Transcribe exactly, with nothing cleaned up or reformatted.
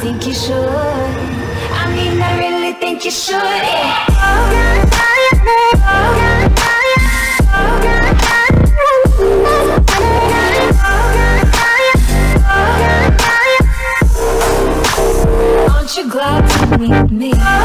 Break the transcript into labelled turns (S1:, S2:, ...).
S1: think you should. I mean, I really think you should. Yeah. Aren't you glad to meet me?